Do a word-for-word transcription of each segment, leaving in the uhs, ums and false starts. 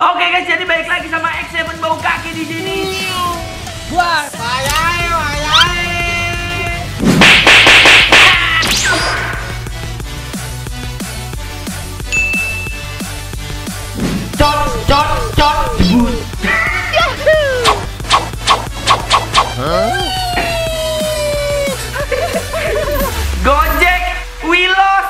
Oke guys, jadi balik lagi sama X tujuh bau kaki di sini. Wah, wayai, wayai. Cot, cot, cot. Gojek, we lost.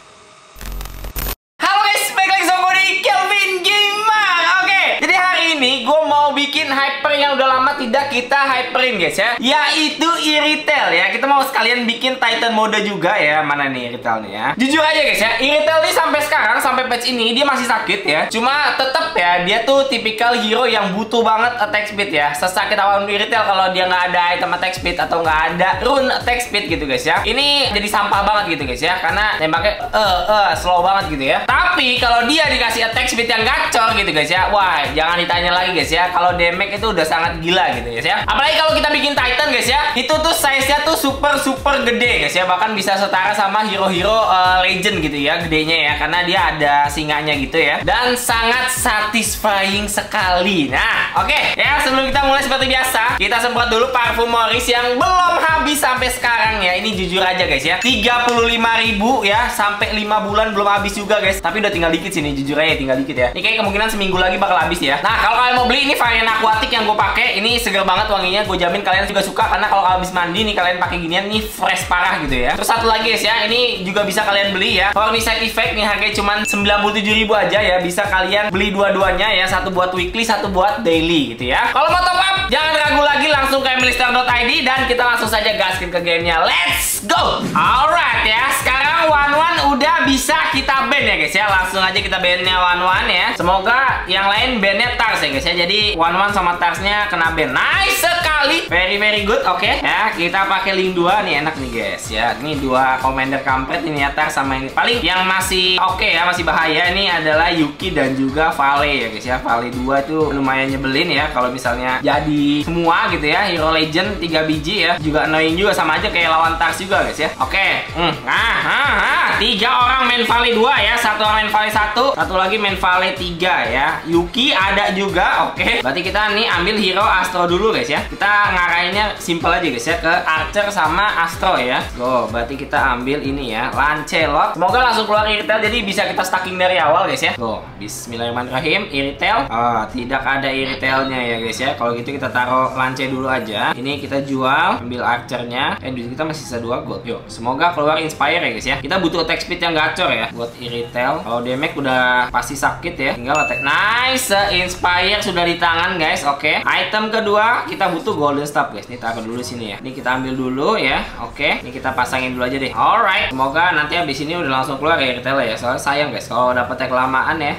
Halo guys, balik lagi sama gue di Kelvin Gamer. Oke, jadi hari ini gue mau bikin hyper yang udah lama tidak kita hyperin guys ya, yaitu Iritel ya. Kita mau sekalian bikin Titan mode juga ya. Mana nih Iritel nih ya. Jujur aja guys ya, Iritel nih sampai sekarang, sampai patch ini dia masih sakit ya. Cuma tetep ya, dia tuh tipikal hero yang butuh banget attack speed ya. Sesakit apapun Iritel, kalau dia nggak ada item attack speed atau nggak ada rune attack speed gitu guys ya, ini jadi sampah banget gitu guys ya, karena nembaknya eh uh, uh, slow banget gitu ya. Tapi kalau dia dikasih attack speed yang gacor gitu guys ya, wah jangan ditanya lagi guys ya, kalau damage itu udah sangat gila gitu guys ya. Apalagi kalau kita bikin Titan guys ya, itu tuh size-nya tuh super super gede guys ya, bahkan bisa setara sama hero-hero uh, legend gitu ya, gedenya ya, karena dia ada singanya gitu ya, dan sangat satisfying sekali. Nah oke okay, ya, sebelum kita mulai seperti biasa, kita semprot dulu parfum Morris yang belum habis sampai sekarang ya. Ini jujur aja guys ya, tiga puluh lima ribu ya, sampai lima bulan belum habis juga guys. Tapi udah tinggal dikit sini, jujur aja tinggal dikit ya. Ini kayak kemungkinan seminggu lagi bakal habis ya. Nah kalau kalian mau beli, ini varian aquatic yang gue pakai, ini seger banget wanginya, gue jamin kalian juga suka, karena kalau habis mandi nih kalian pakai ginian nih fresh parah gitu ya. Terus satu lagi guys ya, ini juga bisa kalian beli ya, Horny Side Effect nih, harganya cuma sembilan puluh tujuh ribu aja ya. Bisa kalian beli dua-duanya ya, satu buat weekly, satu buat daily gitu ya. Kalau mau top up, jangan ragu lagi, langsung ke emilystar dot i d dan kita langsung saja gaskin ke gamenya. Let's go! Alright ya, sekarang One One udah bisa kita ban ya guys ya. Langsung aja kita bannya One One ya. Semoga yang lain bannya Tars ya guys ya. Jadi One One sama Tarsnya kena ban. Nice sekali, very very good. Oke okay. Ya, kita pakai link dua nih, enak nih guys ya. Ini dua commander kampret ini ya, Tars sama ini. Paling yang masih oke okay ya, masih bahaya ini adalah Yuki dan juga Vale ya guys ya. Vale dua tuh lumayan nyebelin ya, kalau misalnya jadi semua gitu ya, hero legend tiga biji ya, juga annoying juga, sama aja kayak lawan Tars juga guys ya. Oke okay. hmm. nah, nah, nah. Tiga orang main Vale dua ya, satu orang main Vale satu, satu lagi main Vale tiga ya. Yuki ada juga. Oke okay. Berarti kita nih ambil hero Astro dulu guys ya. Kita ngarahinnya simple aja guys ya, ke Archer sama Astro ya. Go, berarti kita ambil ini ya, Lancelot. Semoga langsung keluar Iritel, jadi bisa kita stacking dari awal guys ya. Go, bismillahirrahmanirrahim. Iritel, oh, tidak ada Iritelnya ya guys ya. Kalau gitu kita taruh Lance dulu aja. Ini kita jual, ambil Archernya. Eh, duit kita masih sisa dua gold. Yuk, semoga keluar Inspire ya guys ya. Kita butuh attack speed yang gacor ya buat Iritel. Kalau damage udah pasti sakit ya, tinggal attack. Nice, Inspire sudah di tangan guys. Oke, okay. Item kedua kita butuh Golden Staff guys. Ini taruh dulu sini ya. Ini kita ambil dulu ya. Oke, okay. Ini kita pasangin dulu aja deh. Alright, semoga nanti habis ini udah langsung keluar ya Iritel ya. Soalnya sayang guys kalau dapetnya kelamaan ya,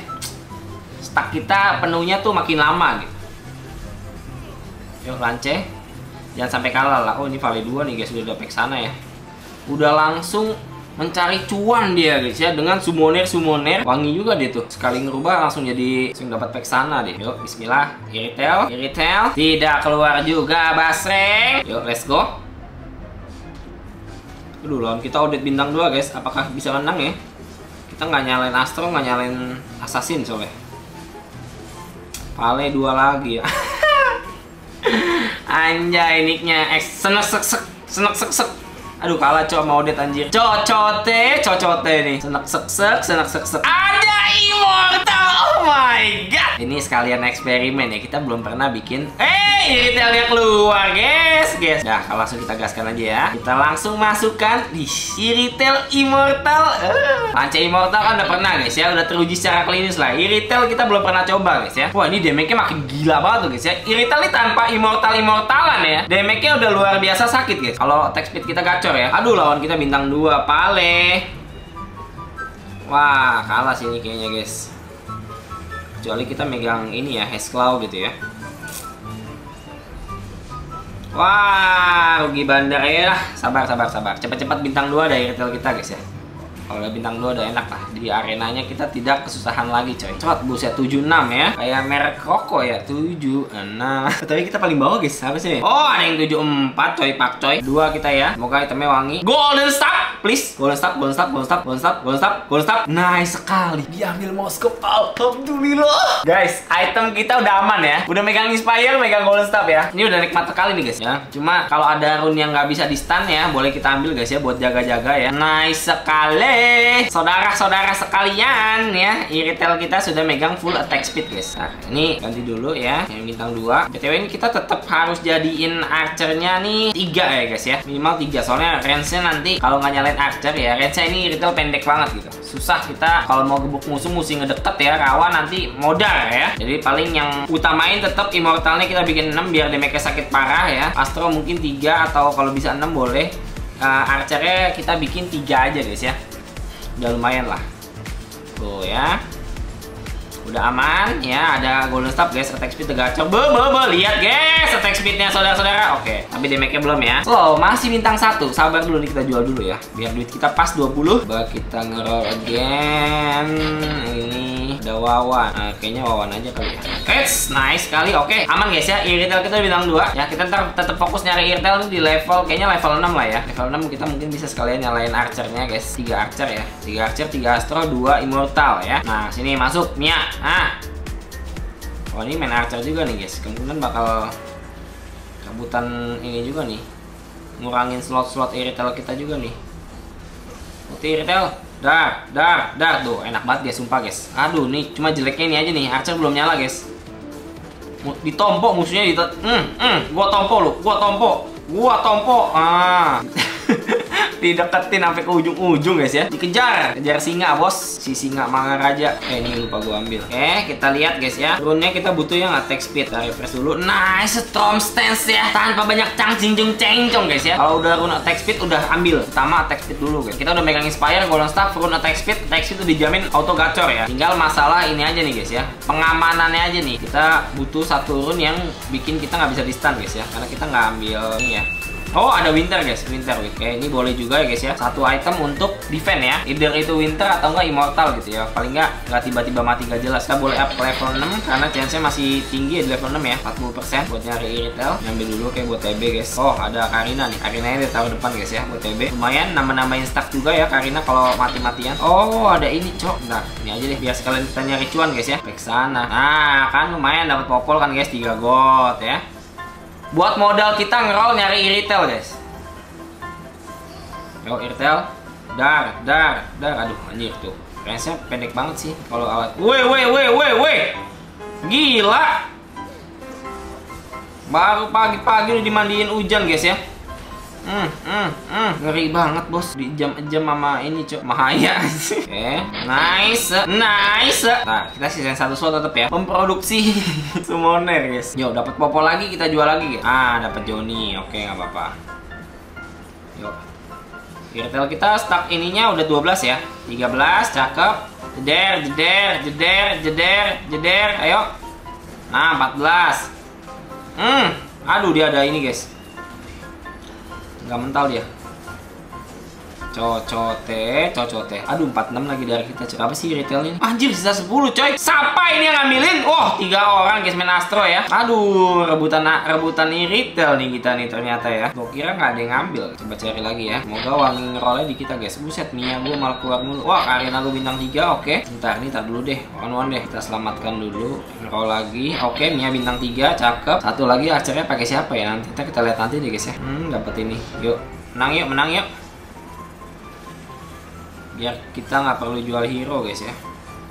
stack kita penuhnya tuh makin lama gitu. Yuk Lance, jangan sampai kalah lah. Oh ini Vale dua nih guys, udah dapet sana ya. Udah langsung mencari cuan dia guys ya, dengan summoner summoner wangi juga dia tuh, sekali ngerubah langsung jadi langsung dapat pack sana deh. Yuk bismillah. Iritel, Iritel tidak keluar juga Basreng. Yuk let's go. Aduh, lawan kita Odette bintang dua guys, apakah bisa menang ya? Kita nggak nyalain Astro, nggak nyalain Assassin soalnya. Vale dua lagi ya. Anjay, nicknya X senek sek sek senek sek sek. Aduh kalah cowok mau Odette anjir. Cocote, cocote nih. Senek sek sek, senek sek sek. Ada Immortal. Oh my god. Ini sekalian eksperimen ya. Kita belum pernah bikin. Eh, Iritelnya keluar, guys. Guys. Nah, langsung kita gaskan aja ya. Kita langsung masukkan di Iritel Immortal. Uh. Lance Immortal kan udah pernah guys ya, udah teruji secara klinis lah. Iritel kita belum pernah coba guys ya. Wah, ini damage-nya makin gila banget tuh guys ya. Iritel ini tanpa Immortal Immortalan ya, damage-nya udah luar biasa sakit guys. Kalau attack speed kita gacor ya. Aduh, lawan kita bintang dua Vale. Wah, kalah sih ini kayaknya guys. Kecuali kita megang ini ya, Hexclaw gitu ya. Wah, rugi bandar ya. Sabar, sabar, sabar. Cepat-cepat bintang dua dari Iritel kita guys ya. Kalau udah bintang dua udah enak lah. Di arenanya kita tidak kesusahan lagi coy. Cepat buset tujuh enam ya. Kayak merek rokok ya. tujuh enam. Tapi kita paling bawah guys. Apa sih? Oh, ada yang tujuh empat coy, pak coy. Dua kita ya. Semoga itemnya wangi. Golden Staff, please. Golden Staff, Golden Staff, Golden Staff, Golden Staff, Golden Staff, Golden Staff. Nice sekali. Diambil mouse cup. Alhamdulillah. Guys, item kita udah aman ya. Udah megang Inspire, megang Golden Staff ya. Ini udah nikmat sekali nih guys ya. Cuma kalau ada rune yang nggak bisa di stun ya, boleh kita ambil guys ya buat jaga-jaga ya. Nice sekali. Saudara-saudara sekalian ya, Iritel kita sudah megang full attack speed guys. Nah, ini ganti dulu ya yang bintang dua. B T W ini kita tetap harus jadiin archernya nih tiga ya guys ya. Minimal tiga, soalnya range-nya nanti kalau nggak nyalain archer ya, range-nya ini Iritel pendek banget gitu. Susah kita kalau mau gebuk musuh mesti ngedeket ya, rawan nanti modal ya. Jadi paling yang utamain tetap immortalnya kita bikin enam biar damage-nya sakit parah ya. Astro mungkin tiga atau kalau bisa enam boleh. Uh, archernya kita bikin tiga aja guys ya. Udah lumayan lah. Tuh ya. Udah aman ya, ada Golden Staff guys, attack speed gacor. Be, be, be, lihat guys, attack speednya saudara-saudara. Oke, tapi damage-nya belum ya. Slow, masih bintang satu. Sabar dulu nih, kita jual dulu ya. Biar duit kita pas dua puluh. Coba kita nge-roll again. Ini ada Wawan. Nah, kayaknya Wawan aja kali ya. Guys, nice sekali. Oke, aman guys ya. Iritel kita bintang dua. Ya, kita ntar tetap fokus nyari Iritel di level kayaknya level enam lah ya. Level enam kita mungkin bisa sekalian nyalain archernya guys. tiga archer ya. tiga archer, tiga astro, dua immortal ya. Nah, sini masuk Mia. Ah, oh ini main archer juga nih guys. Kemungkinan bakal cabutan ini juga nih, ngurangin slot-slot Iritel kita juga nih. Putih Iritel, dar, dar, dar, tuh enak banget guys, sumpah guys. Aduh nih, cuma jeleknya ini aja nih, archer belum nyala guys. Ditompo musuhnya di, hmm, hmm, gua tompo lu, gua tompo, gua tompo, ah. Dideketin sampai ke ujung-ujung guys ya. Dikejar, kejar singa bos. Si singa manga raja. Eh ini lupa gua ambil. Oke, kita lihat guys ya. Rune-nya kita butuh yang attack speed. Kita refresh dulu. Nice storm stance ya. Tanpa banyak cangcing cengcong guys ya. Kalau udah rune attack speed udah ambil. Pertama attack speed dulu guys. Kita udah megang Inspire, Golden Staff, rune attack speed. Attack speed itu dijamin auto gacor ya. Tinggal masalah ini aja nih guys ya. Pengamanannya aja nih. Kita butuh satu rune yang bikin kita nggak bisa di stun guys ya. Karena kita nggak ambil ini ya. Oh, ada winter guys, winter. Oke, ini boleh juga ya guys ya. Satu item untuk defend ya. Either itu winter atau enggak immortal gitu ya. Paling enggak enggak tiba-tiba mati gak jelas. Kita boleh up ke level enam karena chance-nya masih tinggi ya di level enam ya. empat puluh persen buat nyari Iritel. Ambil dulu kayak buat T B guys. Oh, ada Karina nih. Karinanya di taruh depan guys ya buat T B. Lumayan nambah-nambahin stack juga ya Karina kalau mati-matian. Oh, ada ini, Cok. Nah, ini aja deh biar sekalian kita nyari cuan guys ya. Ke sana. Nah, kan lumayan dapat popol kan guys, tiga gold ya. Buat modal kita ngeroll nyari Iritel guys. Yo Iritel, dar, dar, dar. Aduh anjir tuh, range-nya pendek banget sih kalau alat. Woi, woi, woi, woi, woi, gila. Baru pagi-pagi udah dimandiin hujan guys ya. Hmm, hmm, hmm, ngeri banget bos. Di jam-jam sama ini cok, Mahaya. Oke, okay. Nice, nice. Nah, kita sisa satu slot tetap ya. Memproduksi summoner guys. Yo, dapat popol lagi, kita jual lagi guys. Ah, dapat Johnny. Oke, okay, nggak apa-apa. Yuk. Iritel kita stuck ininya udah dua belas ya. tiga belas, cakep. Jeder, jeder, jeder, jeder, jeder. Ayo. Nah, empat belas. Hmm, aduh dia ada ini guys. Nggak mental dia. Cocote, cocote. Aduh, empat puluh enam lagi dari kita. Apa sih retailnya? Anjir, sisa sepuluh coy. Siapa ini yang ngambilin? Oh, tiga orang guys main Astro ya. Aduh, rebutan rebutan ini retail nih kita nih ternyata ya. Gue kira nggak ada yang ngambil. Coba cari lagi ya. Semoga wangi ngerollnya di kita guys. Buset, Mia gue malah keluar mulu. Wah, Karina gue bintang tiga. Oke. Bentar, nih tar dulu deh. One-one deh. Kita selamatkan dulu. Ngeroll lagi. Oke, Mia bintang tiga. Cakep. Satu lagi acaranya pakai siapa ya nanti? Kita kita lihat nanti deh guys ya. Hmm, dapat ini. Yuk. Menang yuk, menang yuk. Biar kita nggak perlu jual hero guys ya.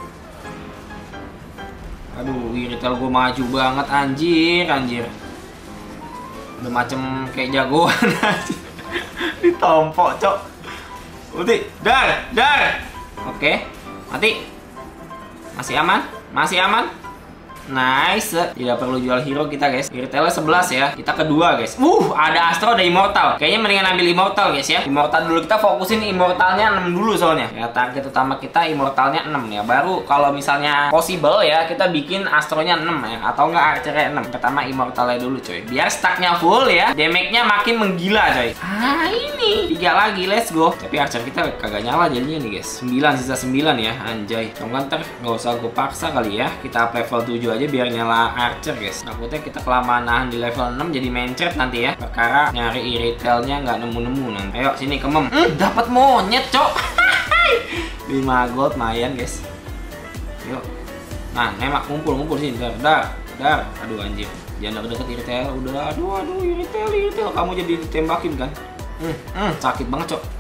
Aduh, Iritel gue maju banget anjir, anjir. Udah macem kayak jagoan aja. Ditompok cok. Uti, dar, dar. Oke, mati. Masih aman, masih aman. Nice. Tidak perlu jual hero kita guys. Iritelnya sebelas ya. Kita kedua guys. Uh, ada Astro, ada Immortal. Kayaknya mendingan ambil Immortal guys ya. Immortal dulu, kita fokusin Immortalnya enam dulu soalnya. Ya, target utama kita Immortalnya enam ya. Baru kalau misalnya possible ya, kita bikin Astronya enam ya. Atau enggak Archernya enam. Pertama Immortalnya dulu coy. Biar stacknya full ya. Damage-nya makin menggila coy. Ah, ini. Tiga lagi, let's go. Tapi Archer kita kagak nyala jadinya nih guys. sembilan, sisa sembilan ya. Anjay. Cuma ntar nggak usah gue paksa kali ya. Kita up level tujuh aja biar nyala Archer guys. Takutnya kita kelamaan nahan di level enam jadi mencret nanti ya. Perkara nyari iritelnya nggak nemu-nemu nanti. Ayo sini kemem. Hmm, dapat monyet cok. lima gold lumayan guys. Yuk. Nah, nembak ngumpul-ngumpul sini. Dar, dar, dar. Aduh anjir. Jangan deket-deket iritel. Udah, aduh, aduh, iritel, iritel. Kamu jadi ditembakin kan? Hmm, hmm, sakit banget cok.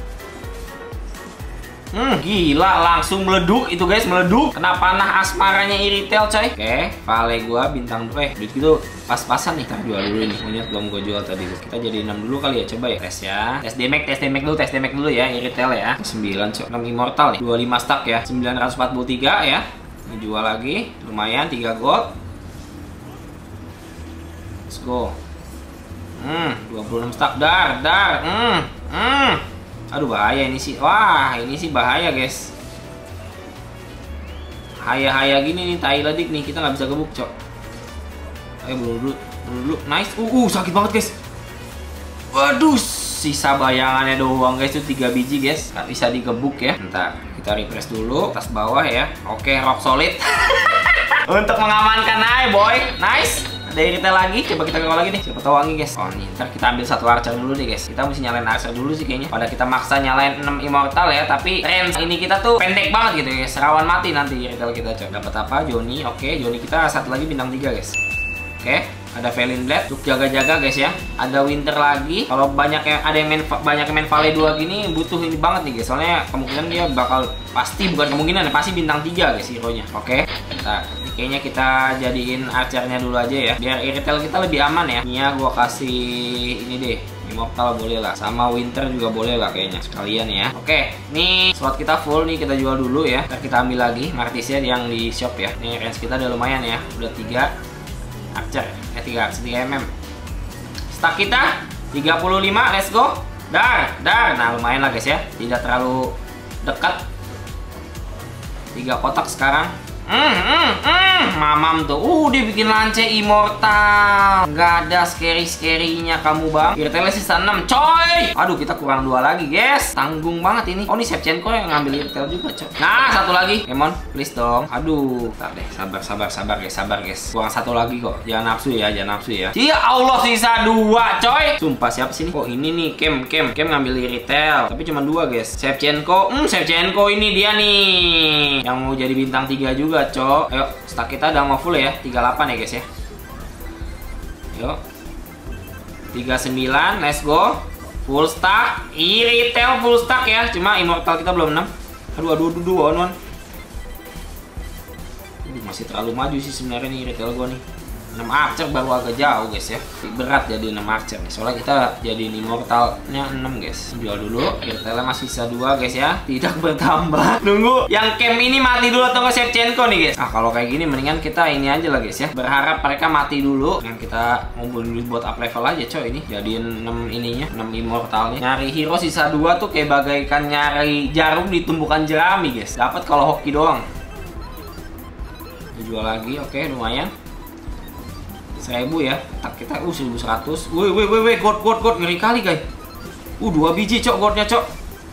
Hmm, gila, langsung meleduk itu guys, meleduk. Kena panah asmaranya iritel coy. Oke, vale gua bintang dua. Eh, duit gitu pas-pasan nih. Kita jual dulu nih. Monyet belum gua jual tadi. Kita jadi enam dulu kali ya, coba ya. Tes ya. Tes damage, tes damage dulu, tes damage dulu ya, iritel ya. sembilan cok. enam immortal nih. dua puluh lima stack ya. sembilan ratus empat puluh tiga ya. Ini jual lagi. Lumayan tiga gold. Let's go. Hmm, dua puluh enam stack dar, dar. Hmm, hmm. Aduh bahaya ini sih. Wah ini sih bahaya guys. Haya-haya gini nih tai ledik nih. Kita nggak bisa gebuk cok. Ayo buru dulu, buru dulu. Nice. Uh, uh sakit banget guys. Waduh, sisa bayangannya doang guys. Itu tiga biji guys. Nggak bisa digebuk ya. Ntar kita refresh dulu atas bawah ya. Oke, rock solid. Untuk mengamankan aja boy. Nice. Ada iritel lagi, coba kita kekal lagi nih. Siapa tahu wangi guys. Oh nih, ntar kita ambil satu Archer dulu deh guys. Kita mesti nyalain Archer dulu sih kayaknya. Pada kita maksa nyalain enam Immortal ya, tapi range ini kita tuh pendek banget gitu guys. Rawan mati nanti iritel kita coba. Dapat apa? Johnny. Oke, Johnny kita satu lagi bintang tiga guys. Oke, ada Valen Blade untuk jaga-jaga guys ya. Ada Winter lagi. Kalau banyak yang ada yang main banyak yang main Vale dua gini butuh ini banget nih guys. Soalnya kemungkinan dia bakal pasti bukan kemungkinan ya, pasti bintang tiga guys hero-nya. Oke. Nah, kayaknya kita jadiin Archer-nya dulu aja ya. Biar iritel kita lebih aman ya. Nia gua kasih ini deh. Immortal boleh lah. Sama Winter juga boleh lah kayaknya. Sekalian ya. Oke, nih slot kita full nih, kita jual dulu ya. Ntar kita ambil lagi Martisnya yang di shop ya. Nih range kita udah lumayan ya. Udah tiga Archer, eh tiga Archer tiga mm. Stack kita tiga puluh lima, let's go. Dar, dar. Nah, lumayan lah guys ya. Tidak terlalu dekat. Tiga kotak sekarang. Hmm, hmm, hmm. Mamam tuh. Uh, dia bikin lance Immortal. Nggak ada scary-scary-nya kamu bang. Iritelnya sisa enam coy. Aduh, kita kurang dua lagi guys. Tanggung banget ini. Oh, ini Shevchenko yang ngambil iritel juga coy. Nah, satu lagi. Emon, please dong. Aduh, ntar deh. Sabar, sabar, sabar guys. Sabar guys. Kurang satu lagi kok. Jangan nafsu ya, jangan nafsu ya. Ya Allah, sisa dua coy. Sumpah, siapa sih nih? Oh, ini nih. Kem, Kem. Kem ngambil iritel. Tapi cuma dua guys. Shevchenko. Hmm, Shevchenko ini dia nih. Yang mau jadi bintang tiga juga. Cok, ayo stack kita udah mau full ya, tiga puluh delapan ya guys ya. Yuk, tiga puluh sembilan, let's go. Full stack, iritel full stack ya. Cuma Immortal kita belum enam. Aduh, aduh, aduh, aduh, on, on. Aduh, masih terlalu maju sih sebenarnya nih iritel gua nih. enam Archer baru agak jauh guys ya. Berat jadi enam Archer nih. Soalnya kita jadi Immortalnya enam guys. Jual dulu. Iritelnya masih sisa dua guys ya. Tidak bertambah. Nunggu yang camp ini mati dulu atau nggak Shevchenko nih guys. Ah, kalau kayak gini mendingan kita ini aja lah guys ya. Berharap mereka mati dulu. Yang kita ngumpulin duit buat up level aja coy ini. Jadiin enam ininya, enam Immortalnya. Nyari hero sisa dua tuh kayak bagaikan nyari jarum di tumbukan jerami guys. Dapat kalau hoki doang. Jual lagi, oke lumayan. Seribu ya, tak kita uh seribu seratus. Woi woi woi woi, god god god ngeri kali guys. Uh dua biji cok godnya cok.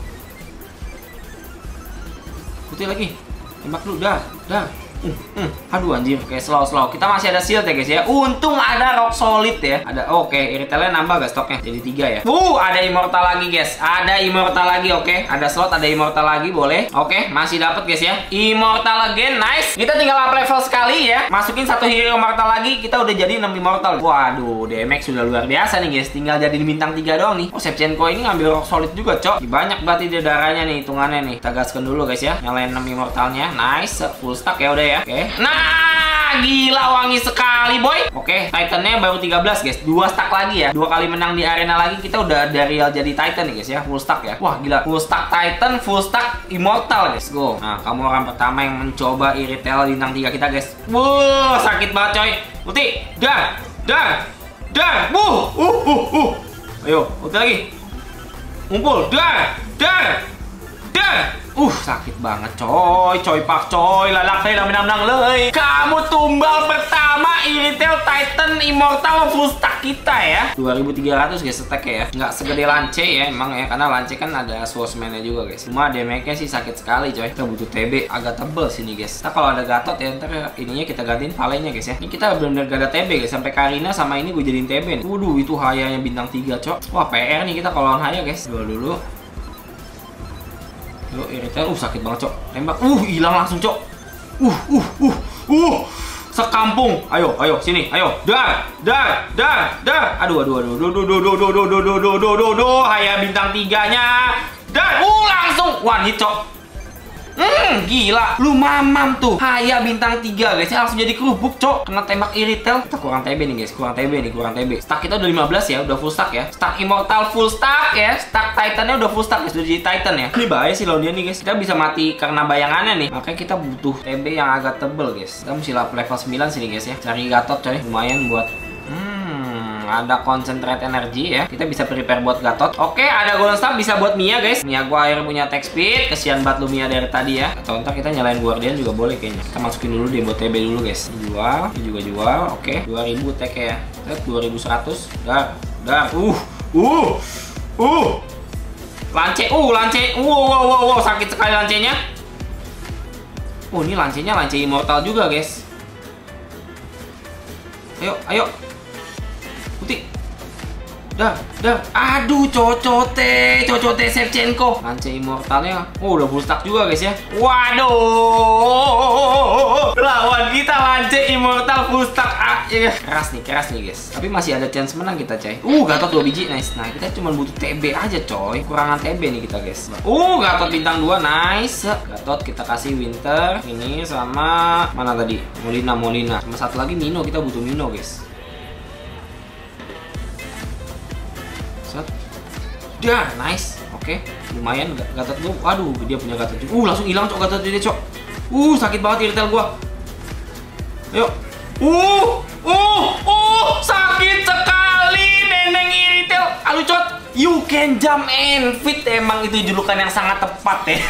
Putih lagi, tembak dulu dah, dah. Uh, uh, aduh anjir, oke slow slow. Kita masih ada shield ya guys ya. Untung ada rock solid ya. Ada, oke okay, iritelnya nambah guys stoknya jadi tiga ya. Uh ada Immortal lagi guys. Ada Immortal lagi, oke. Okay. Ada slot, ada Immortal lagi boleh. Oke, okay, masih dapat guys ya. Immortal again, nice. Kita tinggal up level sekali ya. Masukin satu hero Immortal lagi, kita udah jadi enam Immortal. Waduh, D M X sudah luar biasa nih guys. Tinggal jadi bintang tiga doang nih. Oh Shevchenko ini ngambil rock solid juga cok. Banyak berarti dia darahnya nih hitungannya nih. Kita gaskan dulu guys ya. Nyalain enam Immortalnya, nice. Full stack ya udah ya. Oke. Okay. Nah, Wah, gila wangi sekali, boy. Oke, Titannya baru tiga belas, guys. Dua stack lagi ya. Dua kali menang di arena lagi, kita udah dari real jadi Titan nih, guys ya. Full stack ya. Wah, gila. Full stack Titan, full stack Immortal, guys. Go. Nah, kamu orang pertama yang mencoba Iritel bintang tiga kita, guys. Wuh, sakit banget, coy. Ulti. Dar. Dar. Dar. Wuh. Uh, uh, uh. Ayo, ulti lagi. Ngumpul. Dar. Dar. Dar. Uh, sakit banget, coy. Coy pak, coy. Lalak saya udah menang-menang, ley. Kamu tumbal pertama Iritel Titan Immortal full stack kita ya. dua ribu tiga ratus, guys, stacknya ya. Nggak segede Lance ya, emang ya. Karena Lance kan ada swordsman-nya juga, guys. Cuma damage-nya sih sakit sekali, coy. Kita butuh T B agak tebel sini, guys. Nah, kalau ada Gatot ya, ntar ininya kita gantiin palenya, guys ya. Ini kita benar-benar gak ada T B, guys. Sampai Karina sama ini gue jadiin T B nih. Waduh, itu Hayanya bintang tiga, cok. Wah, P R nih kita kalau lawan Haya, guys. Dulu dulu. Yuk, Iritel, uh sakit banget, cok. Tembak, uh hilang langsung, cok. Uh, uh, uh, uh. Sekampung. Ayo, ayo, sini, ayo. Dar, dar, dar, dar. Aduh, aduh, aduh, aduh, aduh, aduh, aduh, aduh, aduh, aduh, aduh, aduh, aduh. Haya bintang tiganya. Dar, uh langsung. Wah, nih, cok. Hmm, gila. Lu mamam tuh. Haya bintang tiga, guys. Ya, langsung jadi kerupuk, cok. Kena tembak Iritel. Kita kurang T B nih, guys. Kurang T B nih, kurang T B. Stack kita udah lima belas ya, udah full stack ya. Stack Immortal full stack ya. Stack Titannya udah full stack, guys. Udah jadi Titan ya. Ini bahaya sih lawan dia nih, guys. Kita bisa mati karena bayangannya nih. Makanya kita butuh T B yang agak tebel, guys. Kita mesti level sembilan sini, guys ya. Cari Gatot, coy. Lumayan buat ada concentrate energi ya. Kita bisa prepare buat Gatot. Oke, ada golden staff bisa buat Mia, guys. Mia gua akhirnya punya attack speed. Kesian banget lu Mia dari tadi ya. Atau ntar kita nyalain Guardian juga boleh kayaknya. Kita masukin dulu deh buat T B dulu, guys. Jual, ini juga jual. Oke, dua ribu tag ya. dua ribu seratus. Dar, dar. Uh. Uh. Uh. Lance, uh, lance. Wow, wow, wow, wow, sakit sekali lancenya. Oh, ini lancenya lance Immortal juga, guys. Ayo, ayo. Putih. Dah, dah. Aduh, cocote, cocote Shevchenko. Lance Immortalnya, oh udah full stack juga, guys ya. Waduh, lawan kita Lance Immortal full stack. Ah, ya. Keras nih, keras nih, guys. Tapi masih ada chance menang kita, coy. Uh, Gatot dua biji, nice. Nah, kita cuma butuh T B aja, coy. Kurangan T B nih kita, guys. Uh, Gatot bintang dua, nice. Gatot kita kasih Winter. Ini sama mana tadi? Molina, Molina. Sama satu lagi Mino, kita butuh Mino, guys. Dah, nice. Oke, okay. Lumayan Gatot gua. Waduh, dia punya Gatot juga. Uh, langsung hilang, cok, Gatot dia, cok. Uh, sakit banget Iritel gua. Ayo. Uh, uh, uh, sakit sekali Neneng Iritel. Aduh, cok. You can jump and fit. Emang itu julukan yang sangat tepat ya.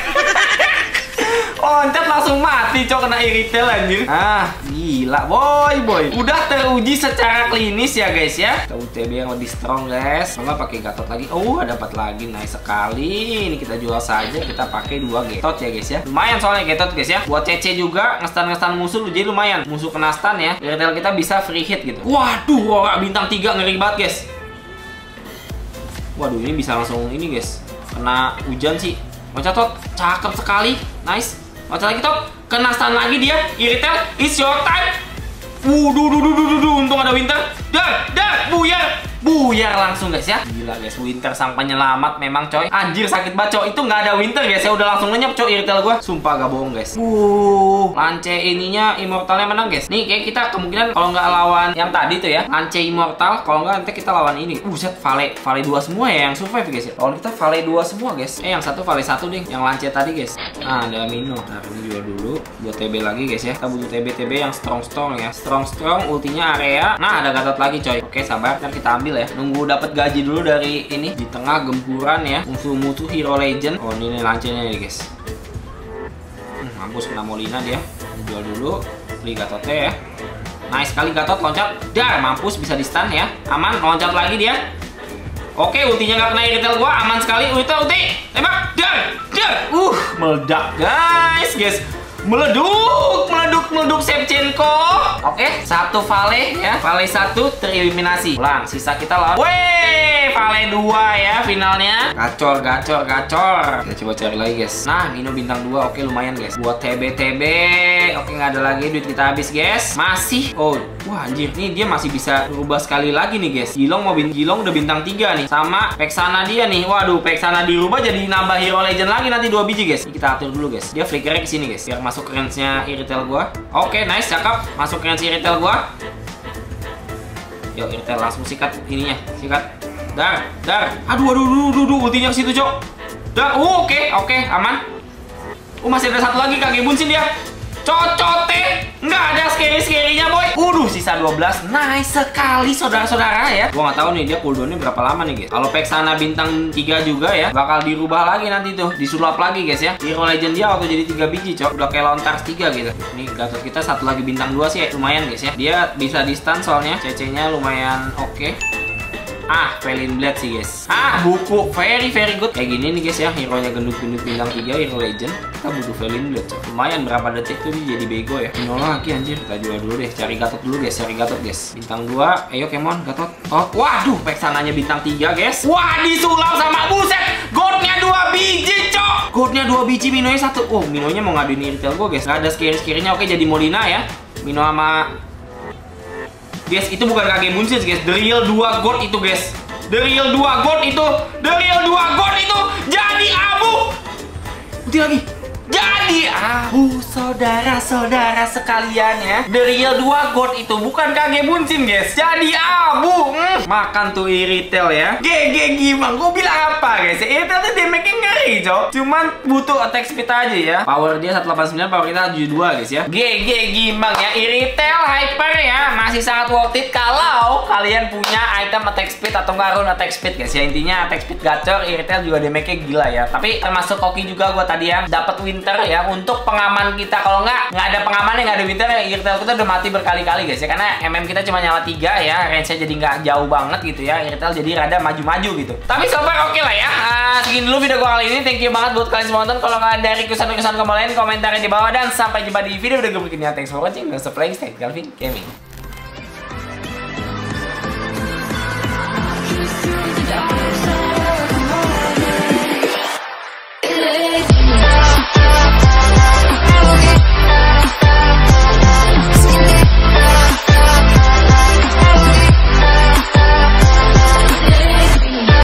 Loncat langsung mati, cok, kena Iritel anjir. Ah, gila, boy, boy. Udah teruji secara klinis ya, guys ya. Kita U T B yang lebih strong, guys. Kalau pakai Gatot lagi. Oh, dapat lagi, nice sekali. Ini kita jual saja, kita pakai dua Gatot ya, guys ya. Lumayan soalnya Gatot, guys ya. Buat C C juga ngestan-ngestan musuh jadi lumayan. Musuh kena stun ya. Iritel kita bisa free hit gitu. Waduh, orang bintang tiga ngeri banget, guys. Waduh, ini bisa langsung ini, guys. Kena hujan sih. Loncat, cakep sekali. Nice. Loncat lagi, Top. Kena stun lagi dia. Iritel, it's your time. Wuh, duh, duh, duh, duh, duh. Untung ada Winter. Dar, dar, buyar. Buyar langsung, guys ya. Gila, guys. Winter sang penyelamat memang, coy. Anjir, sakit banget, coy. Itu nggak ada Winter, guys. Saya udah langsung lenyap, coy, Iritel gua. Sumpah, gak bohong, guys. Wuh. Lance ininya Immortalnya menang, guys. Nih, kayak kita kemungkinan kalau nggak lawan yang tadi tuh ya. Lance Immortal. Kalau nggak, nanti kita lawan ini. Uh, set. Vale. Vale dua semua ya yang survive, guys ya. Lawan kita Vale dua semua, guys. Eh, yang satu Vale satu deh. Yang Lance tadi, guys. Nah, ada Mino. Nah, ini jual dulu. Buat T B lagi, guys ya. Kita butuh T B-T B yang strong-strong ya. Strong-strong, ultinya area. Nah, ada Gatot lagi, coy. Oke, sabar. Ntar kita ambil ya. Nunggu dapat gaji dulu dari ini. Di tengah gempuran ya. Musuh-musuh hero legend. Oh, ini nih lancenya nih, guys. Hmm, mampus kena Molina dia. Jual dulu. Beli Gatotnya ya. Nice sekali Gatot loncat. Dar, mampus bisa di stun ya. Aman, loncat lagi dia. Oke, ultinya nggak kena Iritel gua. Aman sekali. Ulti, ulti. Tembak. Dar, dar. Uh, meledak, guys, guys. Meleduk, meleduk, meleduk Shevchenko. Oke, satu Vale ya. Vale satu tereliminasi. Ulang, sisa kita lawan. Weh, Vale dua ya finalnya. Gacor, gacor, gacor. Kita coba cari lagi, guys. Nah, Mino bintang dua. Oke, lumayan, guys. Buat T B T B. Oke, nggak ada lagi, duit kita habis, guys. Masih. Oh, wah anjir. Nih dia masih bisa berubah sekali lagi nih, guys. Gilong mau bin Gilong udah bintang tiga nih. Sama Vexana dia nih. Waduh, Vexana dirubah jadi nambah hero legend lagi nanti dua biji, guys. Ini kita atur dulu, guys. Dia flickernya ke sini, guys. Biar masuk ke range-nya Iritel gua. Oke, nice, cakep. Masuk ke range Iritel gua. Yuk, Iritel langsung sikat ininya. Sikat. Dar, dar. Aduh, aduh, aduh, aduh, aduh. Ultinya ke situ, Cok. Dar. Uh, oke, oke, aman. Uh, masih ada satu lagi, Kage Bunshin dia. Cocote. Nggak ada scary-scary-nya, boy. Udah, sisa dua belas. Nice sekali, saudara-saudara ya. Gua nggak tahu nih dia cooldown-nya berapa lama nih, guys. Kalau Vexana bintang tiga juga ya, bakal dirubah lagi nanti tuh. Disulap lagi, guys ya. Hero Legend dia waktu jadi tiga biji, Cok. Udah kayak Lontar tiga gitu. Nih, Gatot kita satu lagi bintang dua sih, lumayan, guys ya. Dia bisa di stun soalnya. C C-nya lumayan oke. Okay. Ah, Felin Blade sih, guys. Ah, buku very very good. Kayak gini nih, guys ya. Hero-nya gendut-gendut bintang tiga, Hero Legend. Kita butuh Felin Blade. Lumayan berapa detik tuh dia jadi bego ya. Nol lagi anjir. Kita jual dulu deh. Cari Gatot dulu, guys. Cari Gatot, guys. Bintang dua. Ayo Kemon, Gatot. Oh, waduh, Vexananya bintang tiga, guys. Wah, disulap sama buset. Goldnya dua biji, Cok. Goldnya dua biji, Minonya satu. Oh, Minonya mau ngaduin Iritel gue, guys. Gak ada scary-scary-nya. Oke, jadi Molina ya. Mino sama guys, itu bukan Kage Bunshin, guys. The real dua gold itu, guys. The real dua gold itu. The real dua gold itu jadi abu. Putih lagi. Jadi abu, saudara-saudara sekalian ya. The real dua gold itu bukan Kage Bunshin, guys. Jadi abu. Hmm. Makan tuh Iritel ya. G G gimana? Gue bilang apa, guys? Iritel tuh damage-nya ngeri, Cok. Cuman butuh attack speed aja ya. Power dia seratus delapan puluh sembilan, power kita tujuh puluh dua, guys ya. G G gimana ya? Iritel Hyper ya. Masih sangat worth it kalau kalian punya item attack speed atau nggak rune attack speed, guys ya. Intinya attack speed gacor, Iritel juga damage-nya gila ya. Tapi termasuk Koki juga gue tadi ya. Dapat win ya untuk pengaman kita. Kalau nggak nggak ada pengamannya, nggak ada winter ya, Iritel kita udah mati berkali-kali, guys ya, karena M M kita cuma nyala tiga ya, range-nya jadi nggak jauh banget gitu ya. Iritel jadi rada maju-maju gitu, tapi so far oke okay lah ya. Uh, segini dulu video gua kali ini. Thank you banget buat kalian semua nonton. Kalau nggak ada requestan-requestan kamu lain, komentarnya di bawah, dan sampai jumpa di video berikutnya. Thanks for watching. Don't stop playing, stay Calvin Gaming.